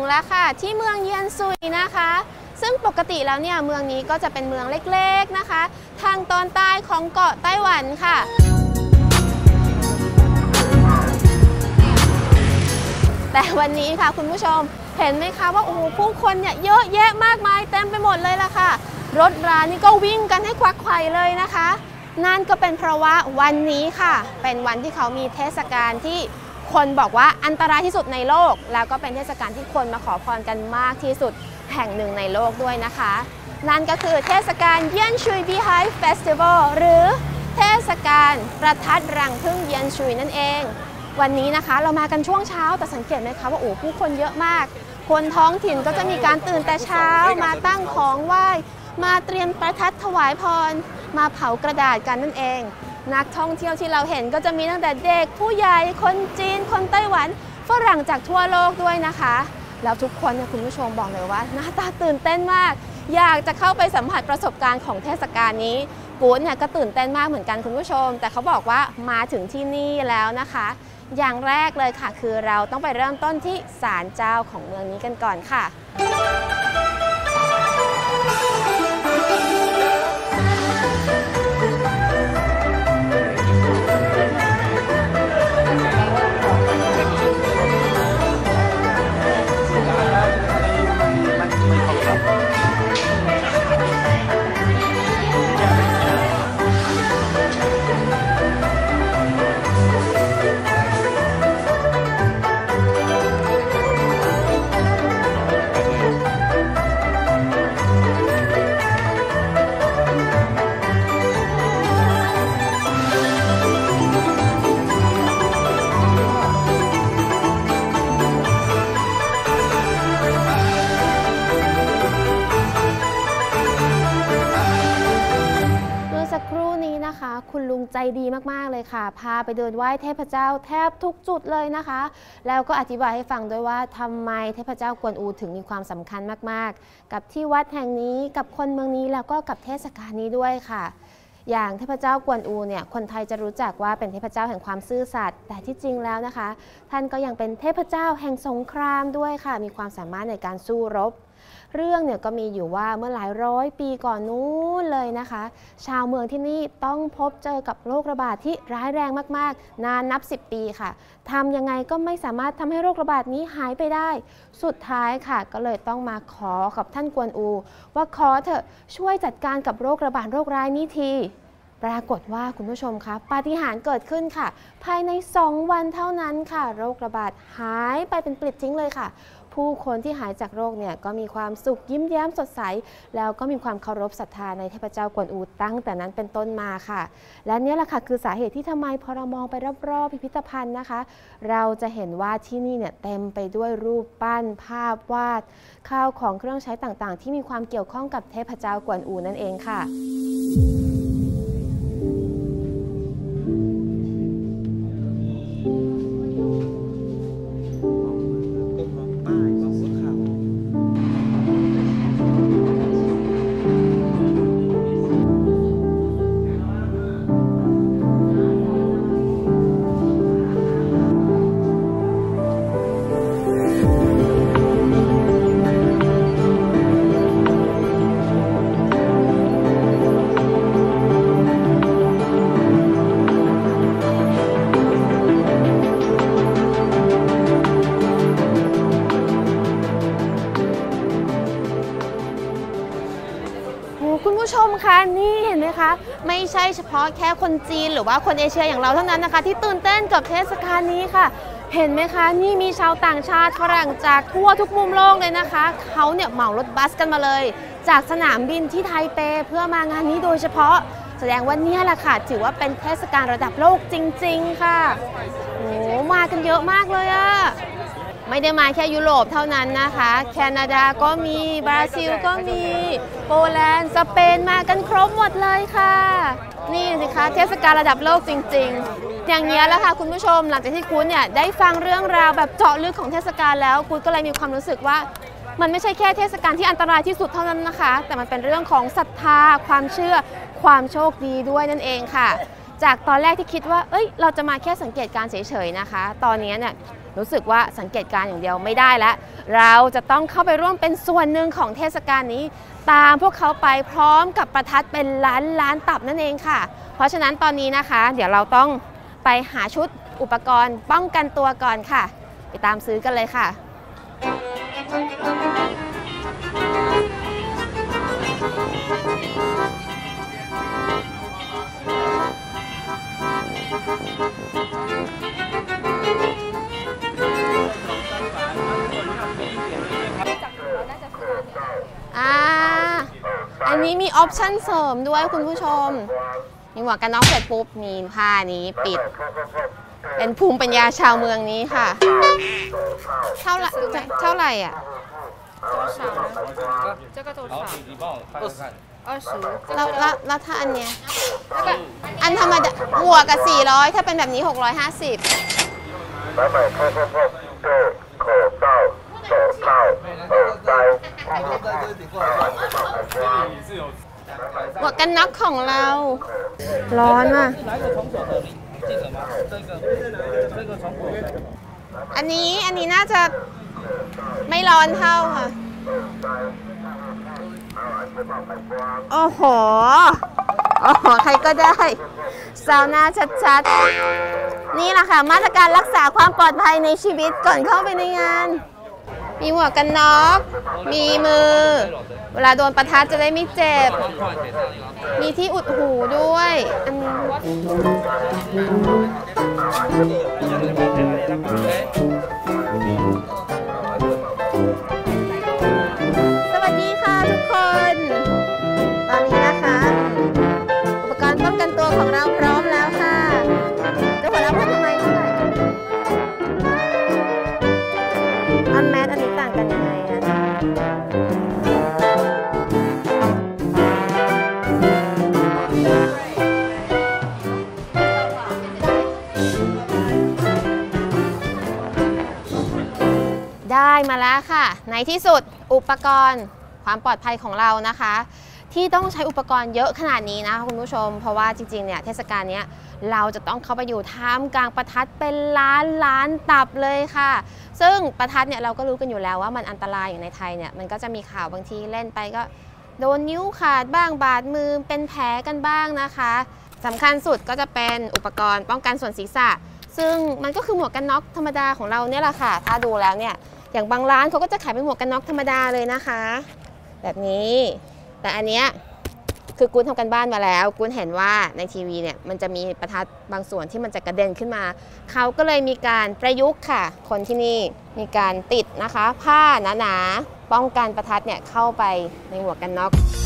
แล้วค่ะที่เมืองเยียนซุยนะคะซึ่งปกติแล้วเนี่ยเมืองนี้ก็จะเป็นเมืองเล็กๆนะคะทางตอนใต้ของเกาะไต้หวันค่ะแต่วันนี้ค่ะคุณผู้ชมเห็นไหมคะว่าโอ้โหผู้คนเนี่ยเยอะแยะมากมายเต็มไปหมดเลยล่ะค่ะรถรานี่ก็วิ่งกันให้ควักไขว่เลยนะคะนั่นก็เป็นเพราะว่าวันนี้ค่ะเป็นวันที่เขามีเทศกาลที่คนบอกว่าอันตรายที่สุดในโลกแล้วก็เป็นเทศกาลที่คนมาขอพรกันมากที่สุดแห่งหนึ่งในโลกด้วยนะคะนั่นก็คือเทศกาลเยียนชุยบีไฮเฟสติวัลหรือเทศกาลประทัดรังผึ้งเยียนชุยนั่นเองวันนี้นะคะเรามากันช่วงเช้าแต่สังเกตไหมคะว่าโอ้ผู้คนเยอะมากคนท้องถิ่นก็จะมีการตื่นแต่เช้ามาตั้งของไหว้มาเตรียมประทัดถวายพรมาเผากระดาษกันนั่นเองนักท่องเที่ยวที่เราเห็นก็จะมีตั้งแต่เด็กผู้ใหญ่คนจีนคนไต้หวันฝรั่งจากทั่วโลกด้วยนะคะแล้วทุกคนเนี่ยคุณผู้ชมบอกเลยว่าหน้าตาตื่นเต้นมากอยากจะเข้าไปสัมผัสประสบการณ์ของเทศกาลนี้กู๊ดเนี่ยก็ตื่นเต้นมากเหมือนกันคุณผู้ชมแต่เขาบอกว่ามาถึงที่นี่แล้วนะคะอย่างแรกเลยค่ะคือเราต้องไปเริ่มต้นที่ศาลเจ้าของเมืองนี้กันก่อนค่ะคุณลุงใจดีมากๆเลยค่ะพาไปเดินไหว้เทพเจ้าแทบทุกจุดเลยนะคะแล้วก็อธิบายให้ฟังด้วยว่าทำไมเทพเจ้ากวนอูถึงมีความสำคัญมากๆกับที่วัดแห่งนี้กับคนเมืองนี้แล้วก็กับเทศกาลนี้ด้วยค่ะอย่างเทพเจ้ากวนอูเนี่ยคนไทยจะรู้จักว่าเป็นเทพเจ้าแห่งความซื่อสัตย์แต่ที่จริงแล้วนะคะท่านก็ยังเป็นเทพเจ้าแห่งสงครามด้วยค่ะมีความสามารถในการสู้รบเรื่องเนี่ยก็มีอยู่ว่าเมื่อหลายร้อยปีก่อนนู้นเลยนะคะชาวเมืองที่นี่ต้องพบเจอกับโรคระบาดที่ร้ายแรงมากๆนานนับ10 ปีค่ะทำยังไงก็ไม่สามารถทำให้โรคระบาดนี้หายไปได้สุดท้ายค่ะก็เลยต้องมาขอกับท่านกวนอูว่าขอเถอะช่วยจัดการกับโรคระบาดโรคร้ายนี้ทีปรากฏว่าคุณผู้ชมคะปาฏิหาริย์เกิดขึ้นค่ะภายใน2 วันเท่านั้นค่ะโรคระบาดหายไปเป็นปลิดทิ้งเลยค่ะผู้คนที่หายจากโรคเนี่ยก็มีความสุขยิ้มแย้มสดใสแล้วก็มีความเคารพศรัทธาในเทพเจ้ากวนอูตั้งแต่นั้นเป็นต้นมาค่ะและนี่แหละค่ะคือสาเหตุที่ทำไมพอเรามองไปรอบๆพิพิธภัณฑ์นะคะเราจะเห็นว่าที่นี่เนี่ยเต็มไปด้วยรูปปั้นภาพวาดข้าวของเครื่องใช้ต่างๆที่มีความเกี่ยวข้องกับเทพเจ้ากวนอูนั่นเองค่ะคุณผู้ชมคะนี่เห็นไหมคะไม่ใช่เฉพาะแค่คนจีนหรือว่าคนเอเชียอย่างเราเท่านั้นนะคะที่ตื่นเต้นกับเทศกาลนี้ค่ะเห็นไหมคะนี่มีชาวต่างชาติฝรั่งจากทั่วทุกมุมโลกเลยนะคะเขาเนี่ยเหมารถบัสกันมาเลยจากสนามบินที่ไทเปเพื่อมางานนี้โดยเฉพาะแสดงว่านี่แหละค่ะถือว่าเป็นเทศกาลระดับโลกจริงๆค่ะโอ้มากันเยอะมากเลยอะไม่ได้มาแค่ยุโรปเท่านั้นนะคะแคนาดาก็มีบราซิลก็มีโปแลนด์สเปนมากันครบหมดเลยค่ะนี่สิคะเทศกาลระดับโลกจริงๆอย่างนี้แล้วค่ะคุณผู้ชมหลังจากที่คุณเนี่ยได้ฟังเรื่องราวแบบเจาะลึกของเทศกาลแล้วคุณก็เลยมีความรู้สึกว่ามันไม่ใช่แค่เทศกาลที่อันตรายที่สุดเท่านั้นนะคะแต่มันเป็นเรื่องของศรัทธาความเชื่อความโชคดีด้วยนั่นเองค่ะจากตอนแรกที่คิดว่าเราจะมาแค่สังเกตการเฉยๆนะคะตอนนี้เนี่ยรู้สึกว่าสังเกตการณ์อย่างเดียวไม่ได้แล้วเราจะต้องเข้าไปร่วมเป็นส่วนหนึ่งของเทศกาลนี้ตามพวกเขาไปพร้อมกับประทัดเป็นล้านตับนั่นเองค่ะเพราะฉะนั้นตอนนี้นะคะเดี๋ยวเราต้องไปหาชุดอุปกรณ์ป้องกันตัวก่อนค่ะไปตามซื้อกันเลยค่ะอันนี้มีออปชั่นเสริมด้วยคุณผู้ชมมีหมวกกันน็อกเสร็จปุ๊บมีผ้านี้ปิดเป็นภูมิปัญญาชาวเมืองนี้ค่ะเท่าไหร่อ่ะ这个多少？你帮我看一看。20。 แล้วถ้าอันเนี้ยอันธรรมดาหมวกกับ400ถ้าเป็นแบบนี้650หมวกกันน็อกของเราร้อนอ่ะอันนี้น่าจะไม่ร้อนเท่าค่ะโอ้โหใครก็ได้ซาวน่าชัดๆนี่แหละค่ะมาตรการรักษาความปลอดภัยในชีวิตก่อนเข้าไปในงานมีหมวกกันน็อกมีมือเวลาโดนประทัดจะได้ไม่เจ็บมีที่อุดหูด้วยอันนี้สวัสดีค่ะทุกคนตอนนี้นะคะอุปกรณ์ป้องกันตัวของเราพร้อมแล้วค่ะจะหัวเราะทำไมเท่าไหร่อันแมสอันนี้ต่างกันยังไงอะได้มาแล้วค่ะในที่สุดอุปกรณ์ความปลอดภัยของเรานะคะที่ต้องใช้อุปกรณ์เยอะขนาดนี้นะคุณผู้ชมเพราะว่าจริงๆเนี่ยเทศกาลนี้เราจะต้องเข้าไปอยู่ท่ามกลางประทัดเป็นล้านตับเลยค่ะซึ่งประทัดเนี่ยเราก็รู้กันอยู่แล้วว่ามันอันตรายอย่างในไทยเนี่ยมันก็จะมีข่าวบางทีเล่นไปก็โดนนิ้วขาดบ้างบาดมือเป็นแผลกันบ้างนะคะสำคัญสุดก็จะเป็นอุปกรณ์ป้องกันส่วนศีรษะซึ่งมันก็คือหมวกกันน็อกธรรมดาของเราเนี่ยแหละค่ะถ้าดูแล้วเนี่ยอย่างบางร้านเขาก็จะขายเป็นหมวกกันน็อกธรรมดาเลยนะคะแบบนี้แต่อันเนี้ยคือกูทำกันบ้านมาแล้วกูเห็นว่าในทีวีเนี่ยมันจะมีประทัดบางส่วนที่มันจะกระเด็นขึ้นมาเขาก็เลยมีการประยุกต์ค่ะคนที่นี่มีการติดนะคะผ้าหนาๆป้องกันประทัดเนี่ยเข้าไปในหมวกกันน็อก